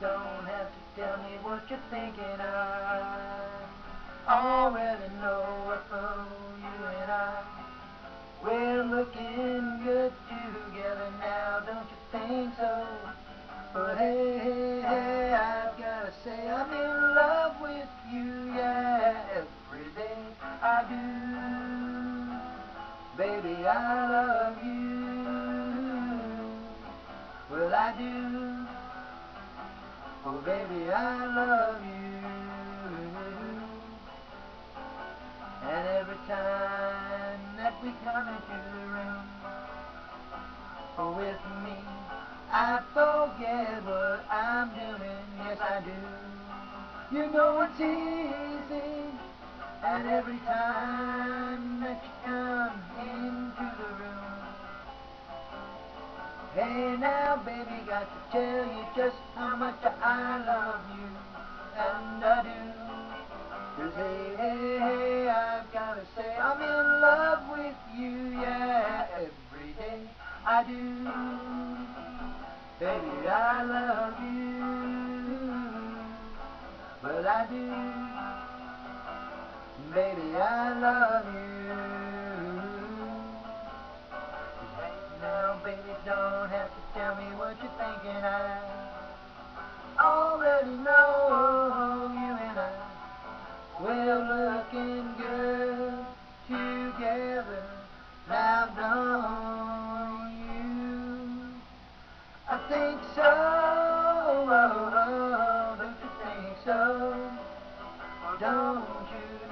don't have to tell me what you're thinking. I already know what for you and I. We're looking good together now, don't you think so? But hey, hey, hey, I've gotta say I'm in love with you, yeah, every day I do. Baby, I love you. Well, I do. Oh, baby, I love you. And every time that we come into the room, with me, I forget what I'm doing. Yes, I do. You know it's easy. And every time that you come into the room, hey now, baby, got to tell you just how much I love you. And I do. 'Cause hey, hey, hey, I've gotta say I'm in love with you, yeah, every day I do. Baby, I love you, but I do. Baby, I love you. Now, baby, don't have to tell me what you're thinking. I already know you and I. We're looking good together. Now, don't you? I think so. Oh, don't you think so? Don't you?